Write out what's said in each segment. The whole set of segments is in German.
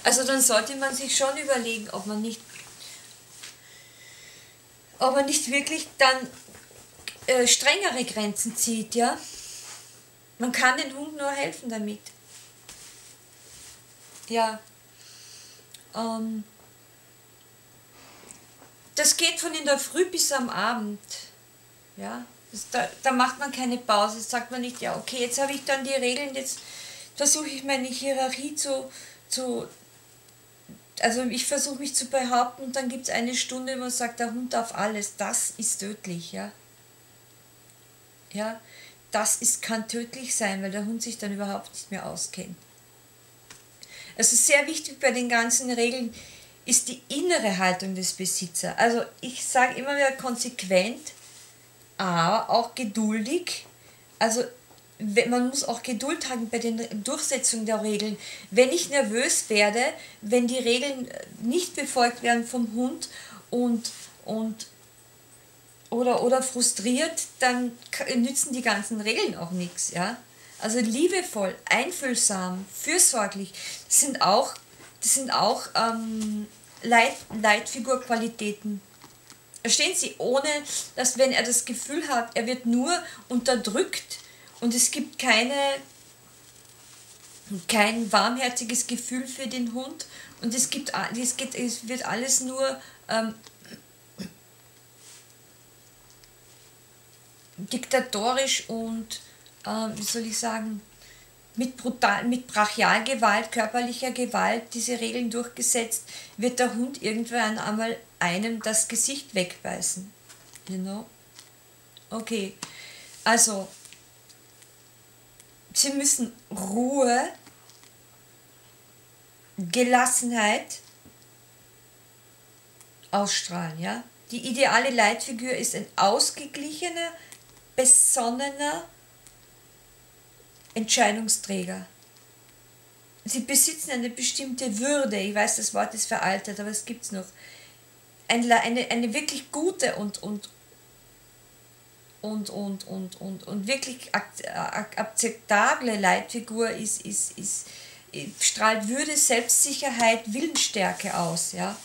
Also dann sollte man sich schon überlegen, ob man nicht wirklich dann strengere Grenzen zieht, ja. Man kann den Hund nur helfen damit. Ja. Das geht von in der Früh bis am Abend. Ja. Da macht man keine Pause. Jetzt sagt man nicht, ja okay, jetzt habe ich dann die Regeln, jetzt versuche ich meine Hierarchie also ich versuche mich zu behaupten und dann gibt es eine Stunde, wo man sagt, der Hund darf alles. Das ist tödlich, ja. Ja, kann tödlich sein, weil der Hund sich dann überhaupt nicht mehr auskennt. Also sehr wichtig bei den ganzen Regeln ist die innere Haltung des Besitzers. Also ich sage immer wieder konsequent, aber auch geduldig. Also man muss auch Geduld haben bei der Durchsetzung der Regeln. Wenn ich nervös werde, wenn die Regeln nicht befolgt werden vom Hund oder frustriert, dann nützen die ganzen Regeln auch nichts. Ja? Also liebevoll, einfühlsam, fürsorglich, das sind auch Leitfigurqualitäten. Verstehen Sie, ohne dass, wenn er das Gefühl hat, er wird nur unterdrückt und es gibt kein warmherziges Gefühl für den Hund und es wird alles nur diktatorisch und, wie soll ich sagen, mit Brachialgewalt, körperlicher Gewalt diese Regeln durchgesetzt, wird der Hund irgendwann einmal einem das Gesicht wegbeißen. You know? Okay, also Sie müssen Ruhe, Gelassenheit ausstrahlen. Ja? Die ideale Leitfigur ist ein ausgeglichener, besonnener Entscheidungsträger. Sie besitzen eine bestimmte Würde. Ich weiß, das Wort ist veraltet, aber es gibt es noch. Eine wirklich gute und wirklich akzeptable Leitfigur strahlt Würde, Selbstsicherheit, Willensstärke aus. Ja?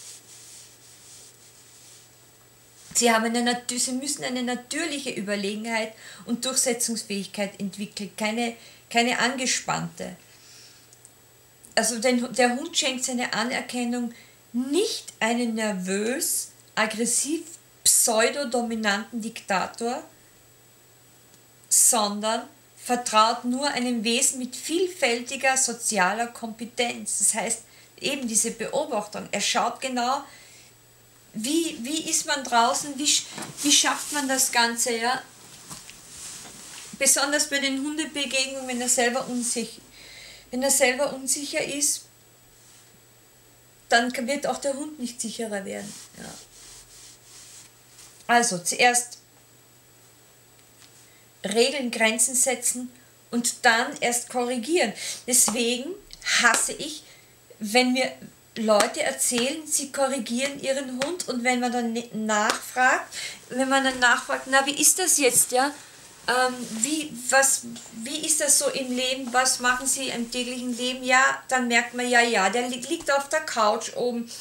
Sie müssen eine natürliche Überlegenheit und Durchsetzungsfähigkeit entwickeln, keine angespannte. Also der Hund schenkt seine Anerkennung nicht einem nervös, aggressiv, pseudodominanten Diktator, sondern vertraut nur einem Wesen mit vielfältiger sozialer Kompetenz. Das heißt, eben diese Beobachtung, er schaut genau, wie ist man draußen, wie schafft man das Ganze, ja? Besonders bei den Hundebegegnungen, wenn er selber unsicher ist, dann wird auch der Hund nicht sicherer werden. Ja. Also zuerst Regeln, Grenzen setzen und dann erst korrigieren. Deswegen hasse ich, wenn mir Leute erzählen, sie korrigieren ihren Hund und wenn man dann nachfragt, na wie ist das jetzt, ja? Wie ist das so im Leben, was machen Sie im täglichen Leben? Ja, dann merkt man, ja, der liegt auf der Couch oben.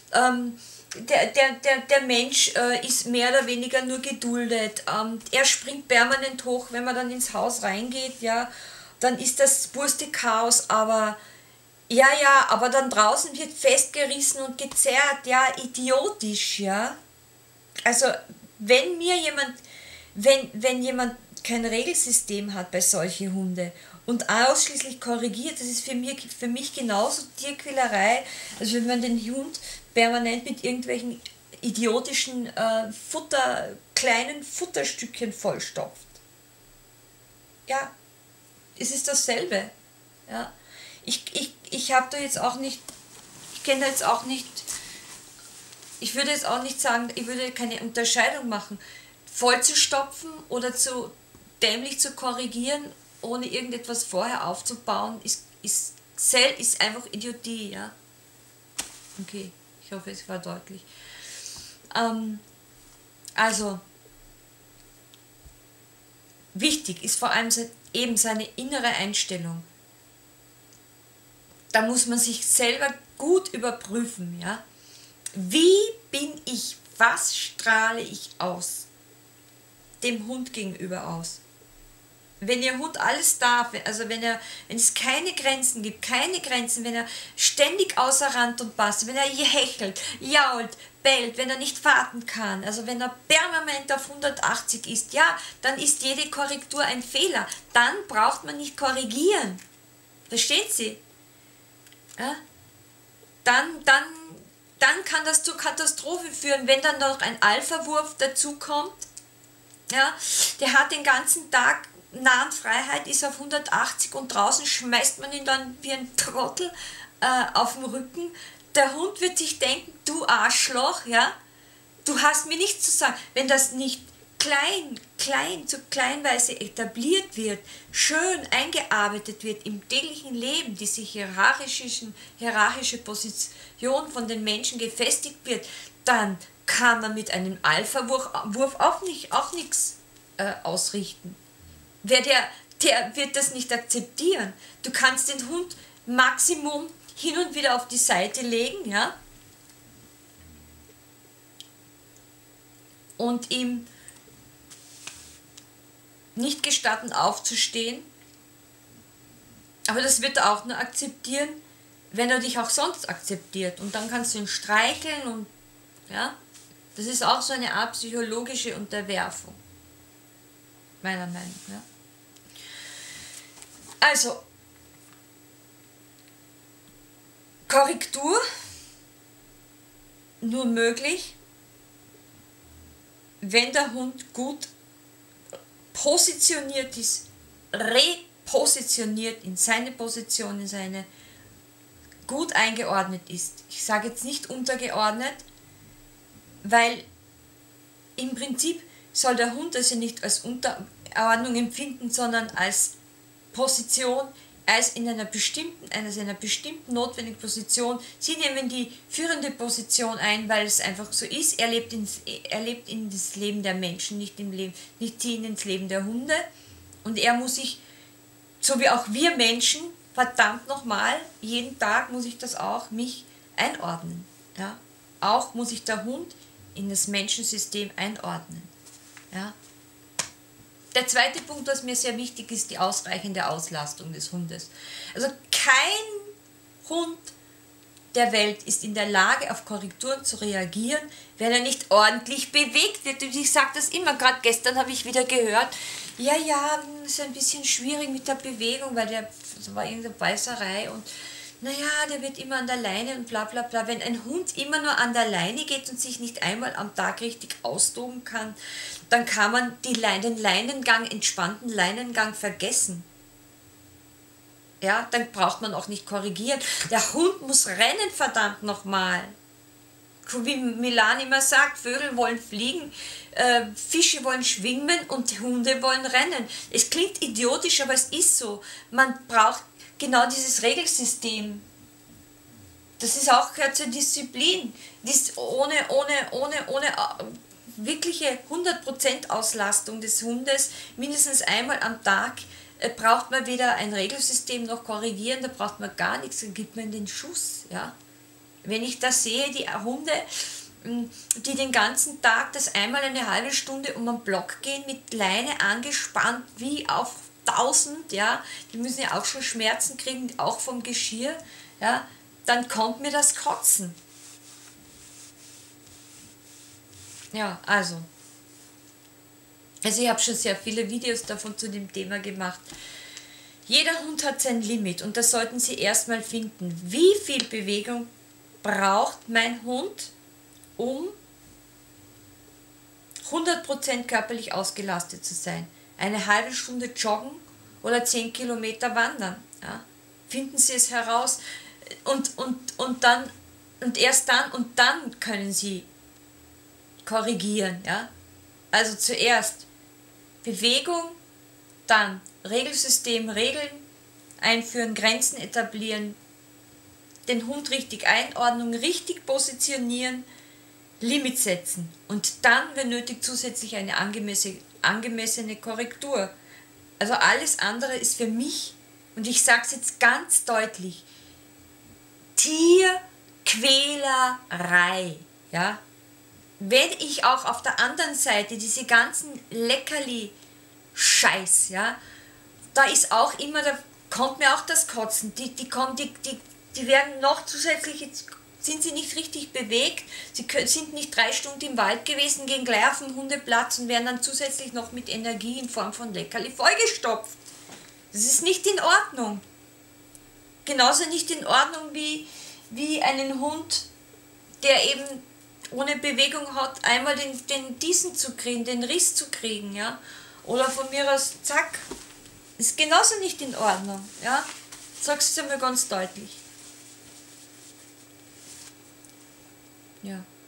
Der Mensch ist mehr oder weniger nur geduldet. Er springt permanent hoch, wenn man dann ins Haus reingeht, ja, dann ist das purste Chaos, aber aber dann draußen wird festgerissen und gezerrt, ja, idiotisch, ja. Also, wenn jemand kein Regelsystem hat bei solchen Hunden und ausschließlich korrigiert, das ist für mich genauso Tierquälerei, als wenn man den Hund permanent mit irgendwelchen idiotischen kleinen Futterstückchen vollstopft. Ja, es ist dasselbe. Ja. Ich habe da jetzt auch nicht, ich kenne da jetzt auch nicht, ich würde jetzt auch nicht sagen, ich würde keine Unterscheidung machen. Voll zu stopfen oder dämlich zu korrigieren, ohne irgendetwas vorher aufzubauen, ist einfach Idiotie, ja. Okay, ich hoffe, es war deutlich. Also, wichtig ist vor allem eben seine innere Einstellung. Da muss man sich selber gut überprüfen, ja. Wie bin ich, was strahle ich aus? Dem Hund gegenüber aus. Wenn Ihr Hund alles darf, also wenn es keine Grenzen gibt, wenn er ständig außer Rand und Bast, wenn er hechelt, jault, bellt, wenn er nicht warten kann, also wenn er permanent auf 180 ist, ja, dann ist jede Korrektur ein Fehler. Dann braucht man nicht korrigieren. Verstehen Sie? Ja? Dann kann das zur Katastrophe führen, wenn dann noch ein Alpha-Wurf dazukommt. Ja, der hat den ganzen Tag Nahenfreiheit, ist auf 180 und draußen schmeißt man ihn dann wie ein Trottel auf den Rücken. Der Hund wird sich denken, du Arschloch, ja, du hast mir nichts zu sagen. Wenn das nicht kleinweise etabliert wird, schön eingearbeitet wird im täglichen Leben, diese hierarchische Position von den Menschen gefestigt wird, dann kann man mit einem Alpha-Wurf auch nichts ausrichten. Der wird das nicht akzeptieren. Du kannst den Hund Maximum hin und wieder auf die Seite legen, ja, und ihm nicht gestatten aufzustehen, aber das wird er auch nur akzeptieren, wenn er dich auch sonst akzeptiert, und dann kannst du ihn streicheln und ja, das ist auch so eine Art psychologische Unterwerfung, meiner Meinung nach. Ja. Also, Korrektur nur möglich, wenn der Hund gut positioniert ist, repositioniert in seine Position, in seine gut eingeordnet ist. Ich sage jetzt nicht untergeordnet, weil im Prinzip soll der Hund das ja nicht als Unterordnung empfinden, sondern als Position, als in einer bestimmten notwendigen Position. Sie nehmen die führende Position ein, weil es einfach so ist. Er lebt in das Leben der Menschen, nicht sie ins Leben der Hunde. Und er muss sich, so wie auch wir Menschen, verdammt nochmal, jeden Tag muss ich das auch, mich einordnen. Ja? Auch muss ich der Hund in das Menschensystem einordnen. Ja? Der zweite Punkt, was mir sehr wichtig ist, die ausreichende Auslastung des Hundes. Also kein Hund der Welt ist in der Lage, auf Korrekturen zu reagieren, wenn er nicht ordentlich bewegt wird. Und ich sage das immer, gerade gestern habe ich wieder gehört, ja, ist ein bisschen schwierig mit der Bewegung, weil das war irgendeine Beißerei und naja, der wird immer an der Leine und bla bla bla. Wenn ein Hund immer nur an der Leine geht und sich nicht einmal am Tag richtig austoben kann, dann kann man den entspannten Leinengang vergessen. Ja, dann braucht man auch nicht korrigieren. Der Hund muss rennen, verdammt nochmal. Wie Milan immer sagt, Vögel wollen fliegen, Fische wollen schwimmen und Hunde wollen rennen. Es klingt idiotisch, aber es ist so. Man braucht genau dieses Regelsystem. Das ist auch zur Disziplin. Ohne wirkliche 100% Auslastung des Hundes, mindestens einmal am Tag, braucht man weder ein Regelsystem noch korrigieren, da braucht man gar nichts, dann gibt man den Schuss. Ja? Wenn ich da sehe, die Hunde, die den ganzen Tag das einmal eine halbe Stunde um den Block gehen, mit Leine angespannt, wie auf 1000, ja, die müssen ja auch schon Schmerzen kriegen, auch vom Geschirr, ja, dann kommt mir das Kotzen. Ja, also ich habe schon sehr viele Videos davon zu dem Thema gemacht. Jeder Hund hat sein Limit und das sollten Sie erstmal finden. Wie viel Bewegung braucht mein Hund, um 100% körperlich ausgelastet zu sein? Eine halbe Stunde joggen oder 10 Kilometer wandern. Ja? Finden Sie es heraus und erst dann können Sie korrigieren. Ja? Also zuerst Bewegung, dann Regelsystem, Regeln einführen, Grenzen etablieren, den Hund richtig einordnen, richtig positionieren, Limit setzen und dann, wenn nötig, zusätzlich eine angemessene Also alles andere ist für mich, und ich sage es jetzt ganz deutlich, Tierquälerei, ja. Wenn ich auch auf der anderen Seite diese ganzen Leckerli-Scheiß, ja, da ist auch immer, da kommt mir auch das Kotzen, die werden noch zusätzlich, jetzt sind sie nicht richtig bewegt, sie sind nicht 3 Stunden im Wald gewesen, gehen gleich auf den Hundeplatz und werden dann zusätzlich noch mit Energie in Form von Leckerli vollgestopft. Das ist nicht in Ordnung. Genauso nicht in Ordnung wie einen Hund, der eben ohne Bewegung hat, einmal diesen zu kriegen, den Riss zu kriegen, ja. Oder von mir aus, zack, ist genauso nicht in Ordnung, ja. Sag's dir mal ganz deutlich. Ja.